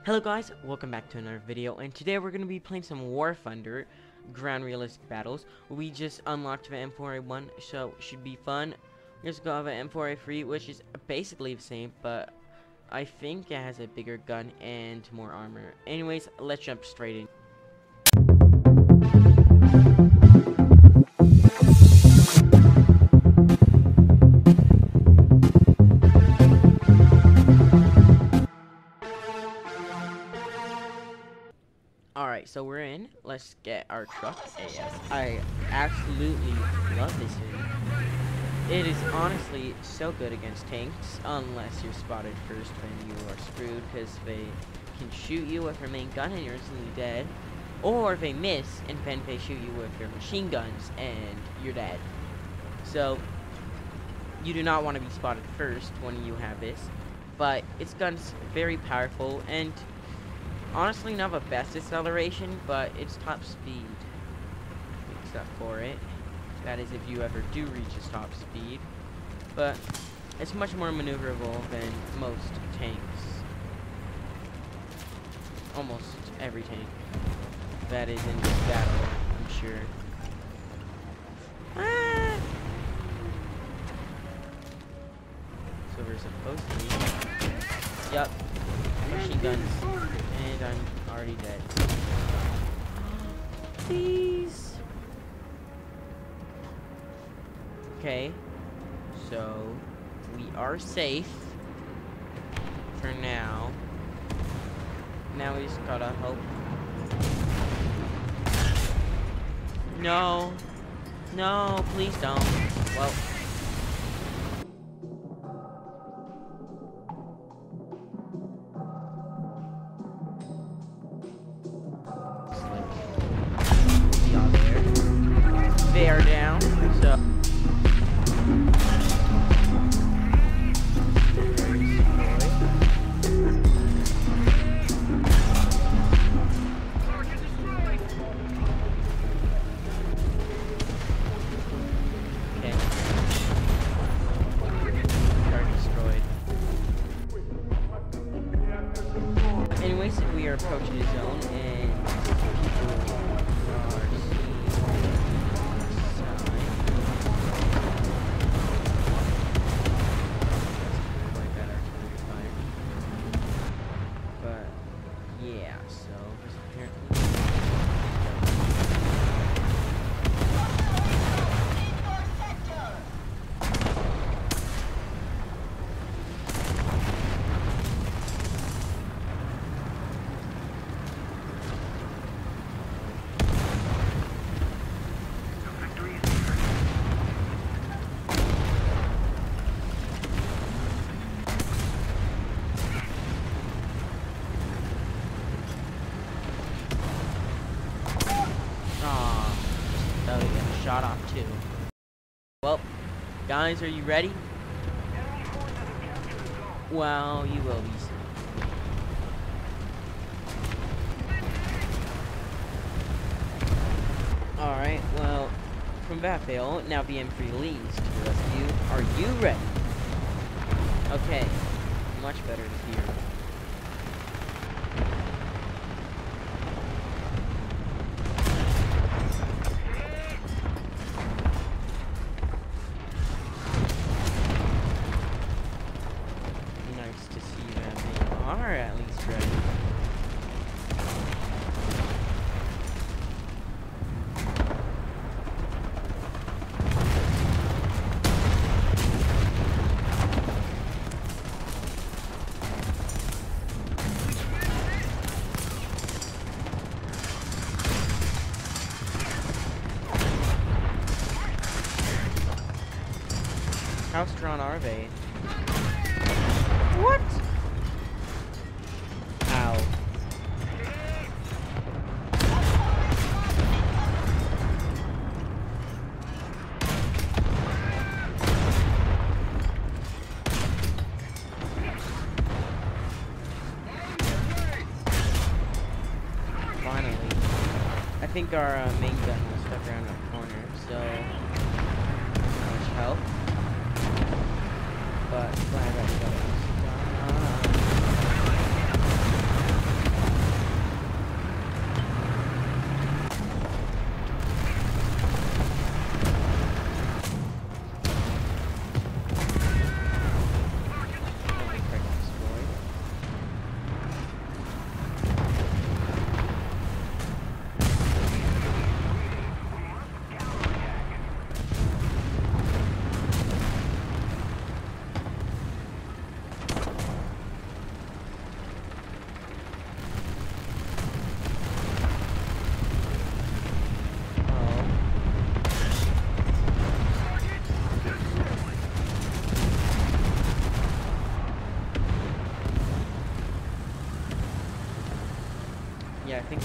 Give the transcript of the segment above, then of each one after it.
Hello guys, welcome back to another video, and today we're going to be playing some War Thunder Ground Realistic Battles. We just unlocked the M4A1, so it should be fun. We just got the M4A3, which is basically the same, but I think it has a bigger gun and more armor. Anyways, let's jump straight in. Alright, so we're in. Let's get our truck. AS. I absolutely love this thing. It is honestly so good against tanks, unless you're spotted first, then you are screwed, because they can shoot you with their main gun and you're instantly dead. Or they miss, and then they shoot you with their machine guns, and you're dead. So, you do not want to be spotted first when you have this. But its gun's very powerful, and honestly not the best acceleration, but it's top speed. Except for it. That is if you ever do reach its top speed. But it's much more maneuverable than most tanks. Almost every tank that is in this battle, I'm sure. Ah! So we're supposed to be. Yup. Machine guns. And I'm already dead. Please. Okay. So we are safe for now. Now we just gotta hope. No. No, please don't. Well. They are down, so okay. Target destroyed. Anyways, we are approaching the zone and people are shot off too. Well, guys, are you ready? Well, you will be soon. Alright, well, from that fail, now the M3 leads to the rescue. Are you ready? Okay, much better to hear. Are at least ready. How strong are they? What? Finally. I think our main gun was stuck around that corner, so not much help. But glad I got it. Yeah, I think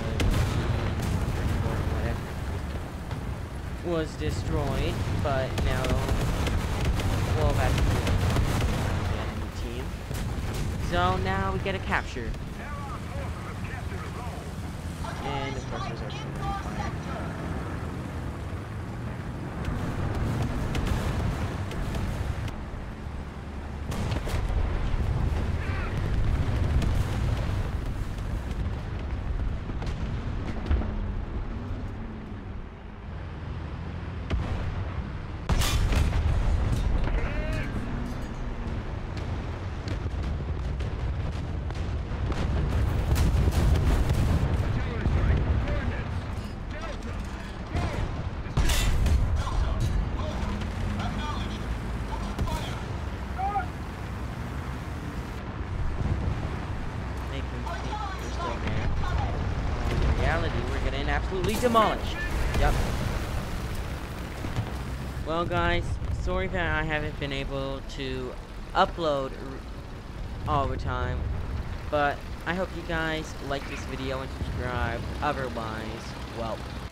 was destroyed, but now, well, that's the enemy team. So now we get a capture. And of course there's our team on fire. We're getting absolutely demolished. Yep. Well, guys, sorry that I haven't been able to upload all the time, but I hope you guys like this video and subscribe. Otherwise, well,